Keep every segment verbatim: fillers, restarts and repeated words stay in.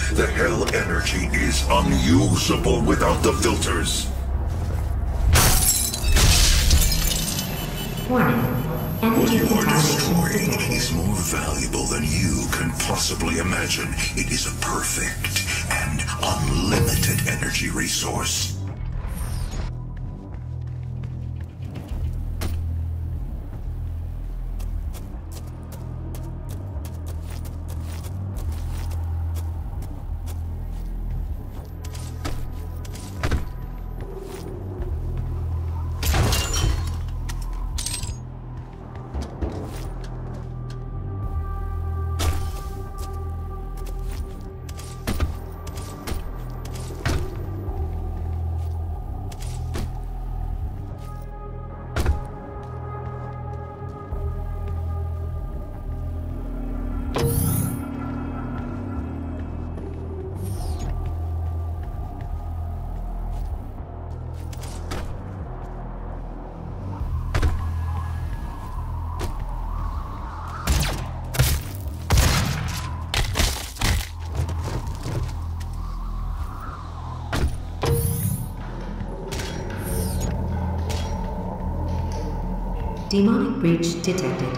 The hell energy is unusable without the filters. Warning. What Energy you are contamination. destroying is more valuable than you can possibly imagine. It is a perfect and unlimited energy resource. Demonic breach detected.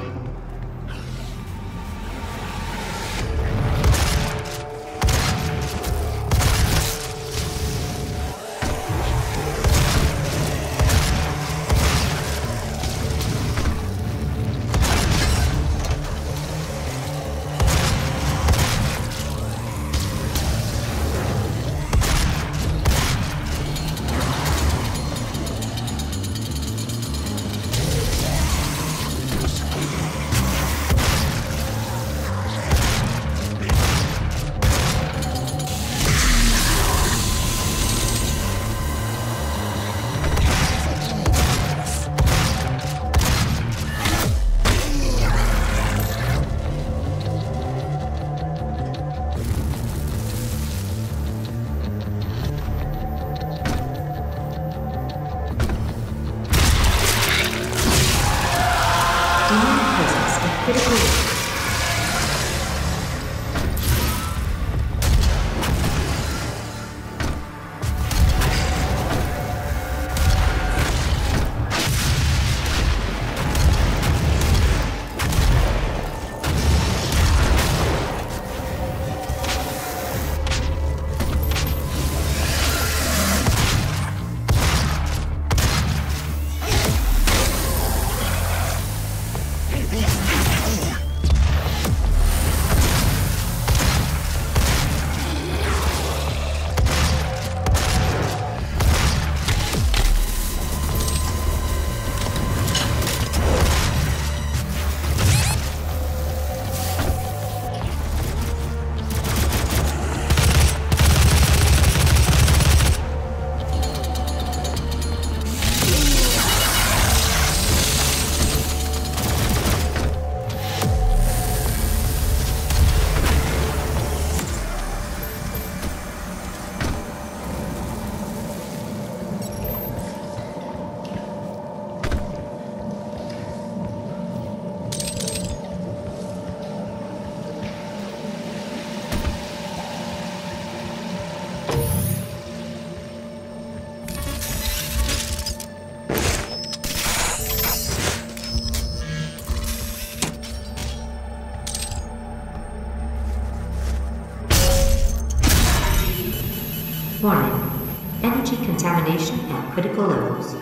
Warning. Energy contamination at critical levels.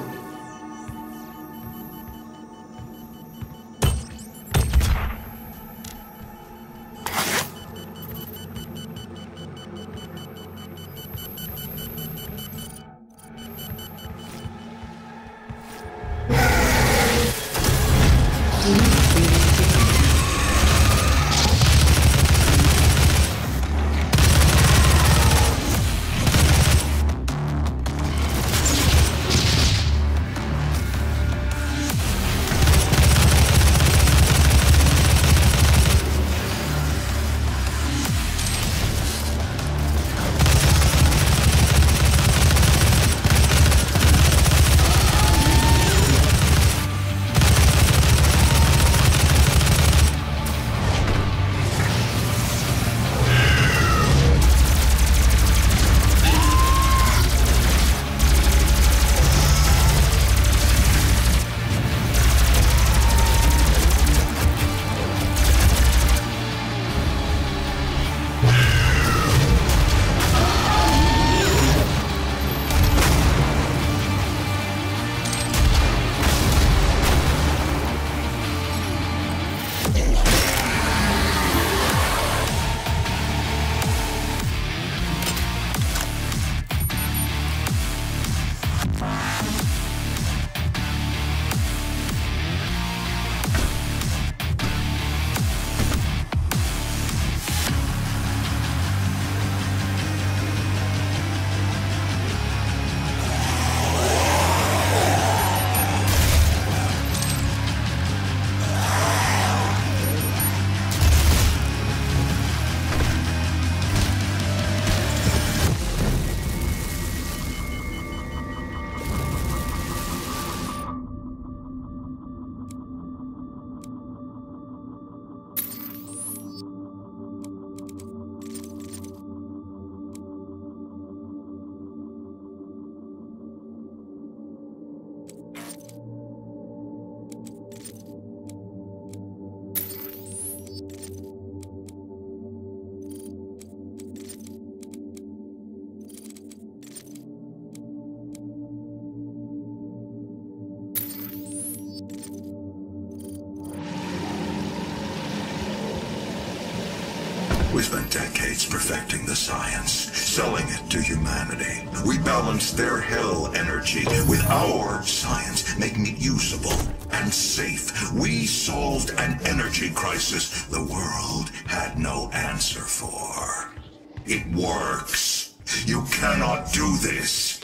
We spent decades perfecting the science, selling it to humanity. We balanced their hell energy with our science, making it usable and safe. We solved an energy crisis the world had no answer for. It works. You cannot do this.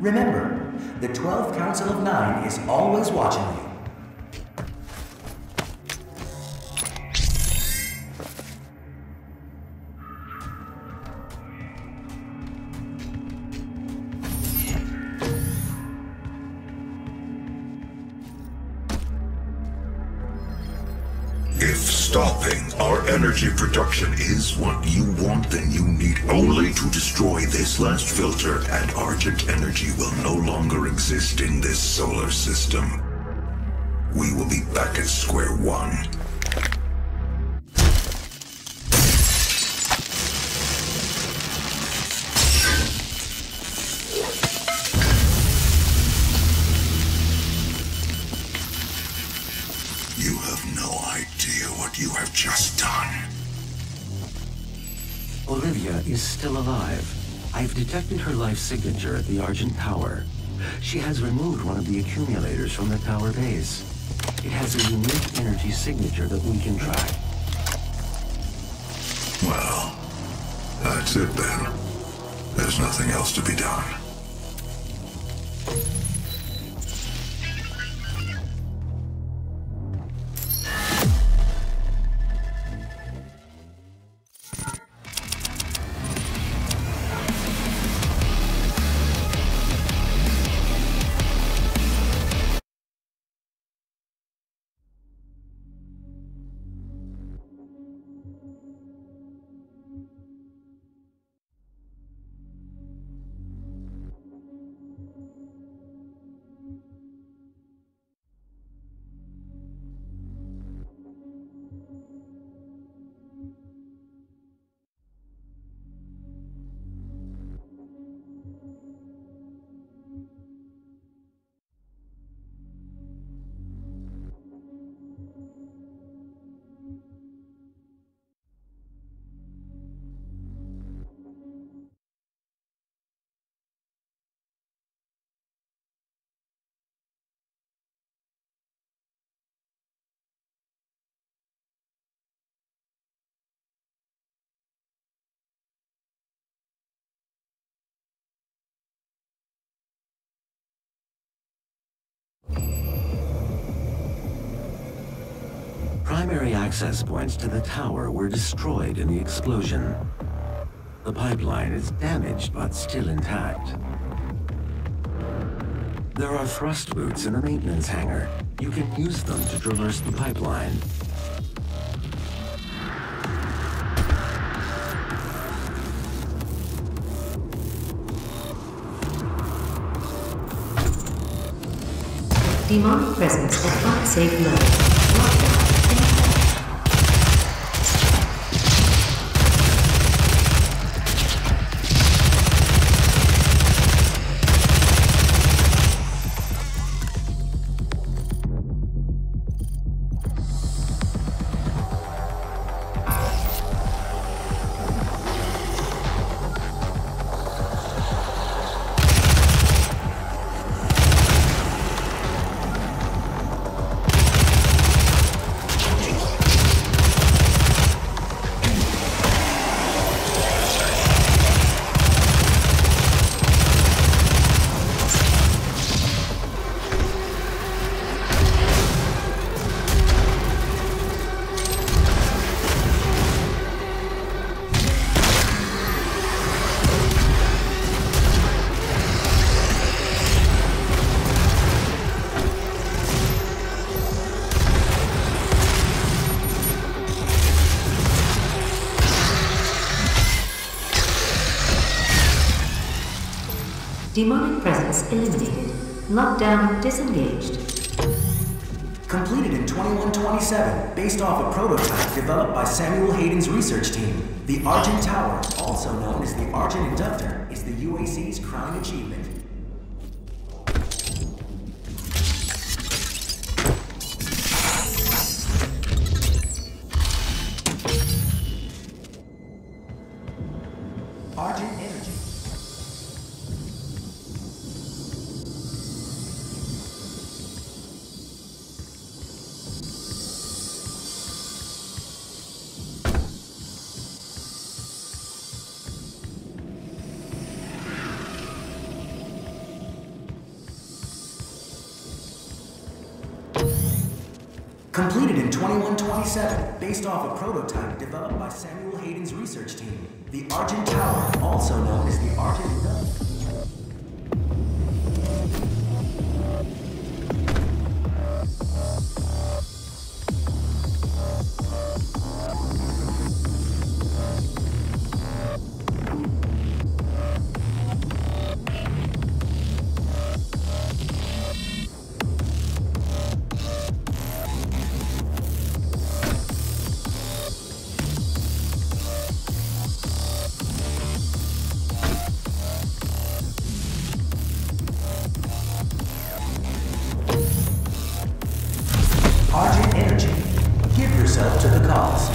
Remember, the twelve Council of Nine is always watching you. If stopping our energy production is what you want, then you need only to destroy this last filter, and Argent energy will no longer exist in this solar system. We will be back at square one. You have no idea what you have just done. Olivia is still alive. I've detected her life signature at the Argent Tower. She has removed one of the accumulators from the tower base. It has a unique energy signature that we can track. Well, that's it then. There's nothing else to be done. Primary access points to the tower were destroyed in the explosion. The pipeline is damaged but still intact. There are thrust boots in the maintenance hangar. You can use them to traverse the pipeline. Demonic presence at unsafe level. Demonic presence eliminated. Lockdown disengaged. Completed in twenty-one twenty-seven, based off a prototype developed by Samuel Hayden's research team. The Argent Tower, also known as the Argent Inductor, is the U A C's crowning achievement. Argent Energy. Completed in twenty-one twenty-seven, based off a prototype developed by Samuel Hayden's research team. The Argent Tower, also known as the Argent Inductor. Argent Energy. Give yourself to the cause.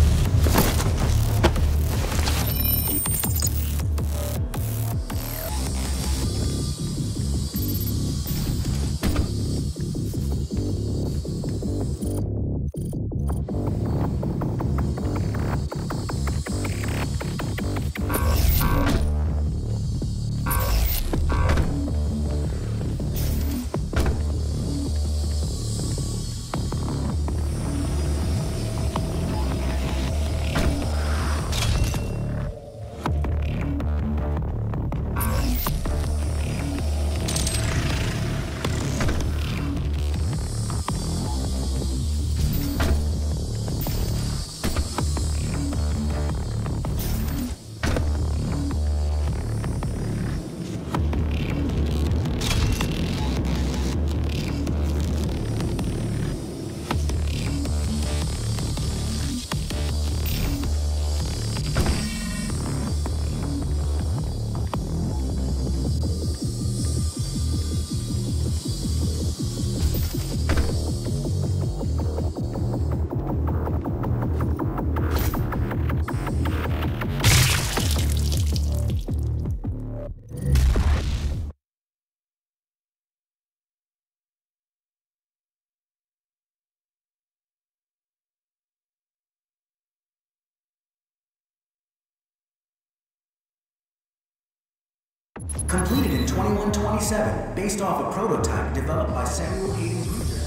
Completed in twenty-one twenty-seven, based off a prototype developed by Samuel Hayden's research.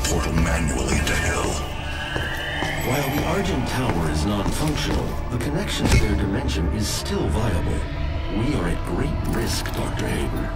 portal manually into hell. While the Argent Tower is non-functional, the connection to their dimension is still viable. We are at great risk, Doctor Hayden.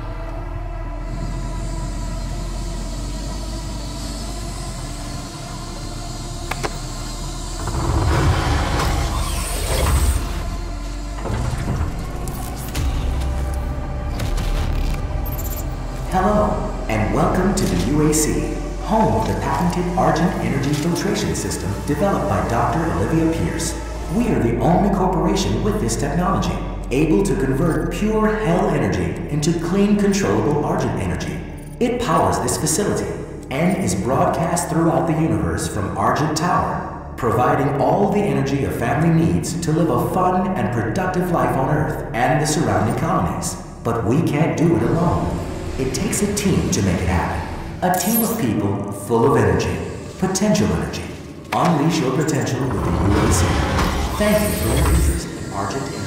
Hello, and welcome to the U A C, home of the patented Argent Energy Filtration System developed by Doctor Olivia Pierce. We are the only corporation with this technology, able to convert pure hell energy into clean, controllable Argent energy. It powers this facility and is broadcast throughout the universe from Argent Tower, providing all the energy a family needs to live a fun and productive life on Earth and the surrounding colonies. But we can't do it alone. It takes a team to make it happen. A team of people full of energy, potential energy. Unleash your potential with the U A C. Thank you for your interest in Argent Energy.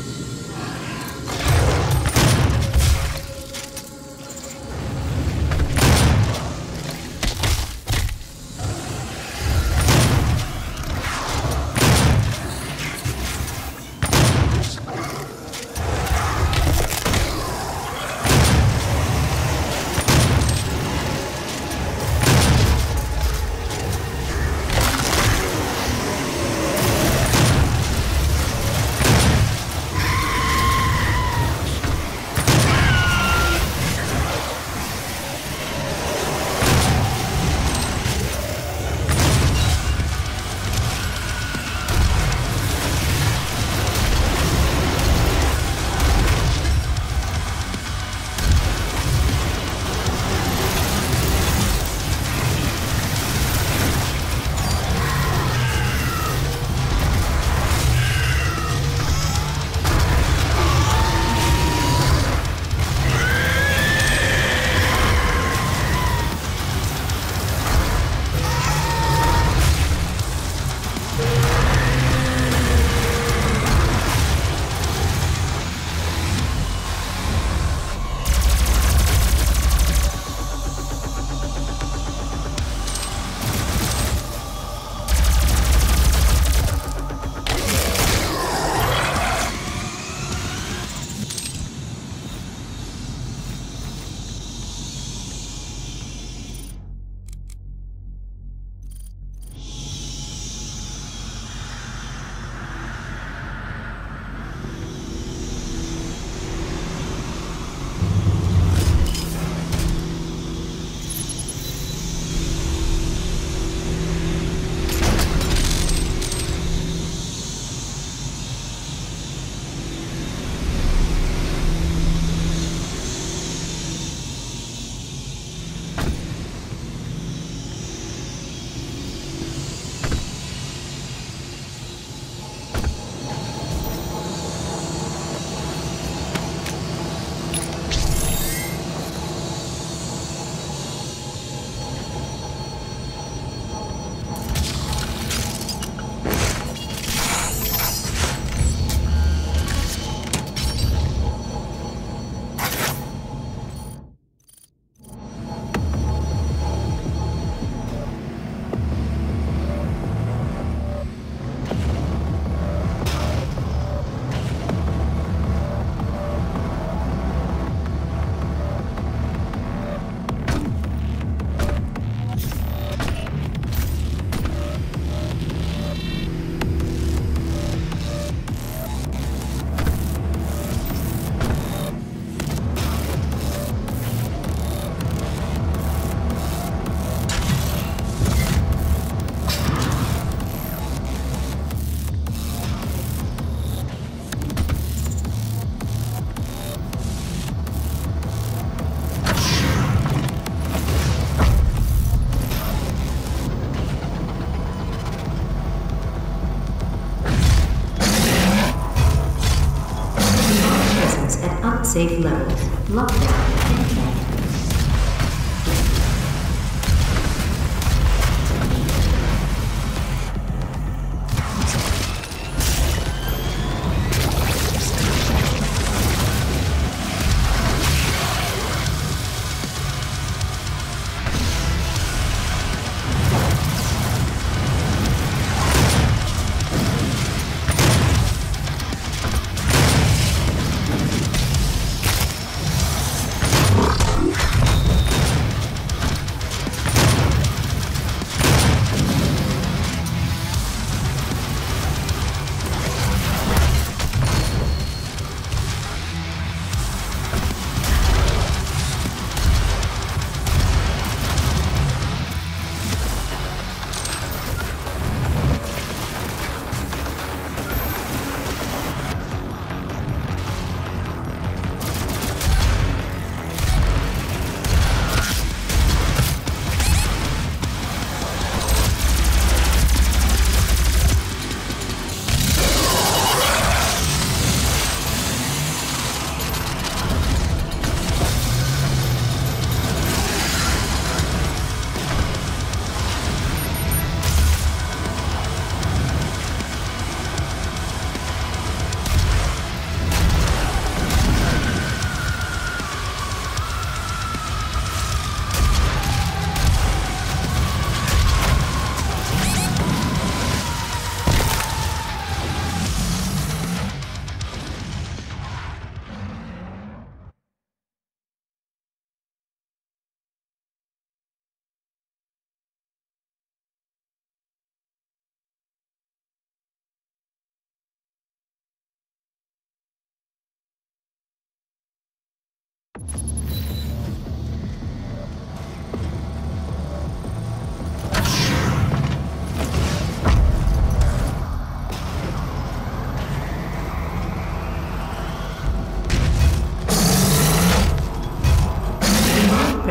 Safe levels. Lockdown in effect.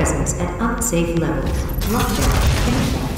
presence at unsafe levels. Lockdown in effect.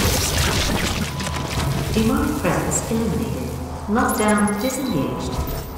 Demonic presence eliminated. Lockdown disengaged.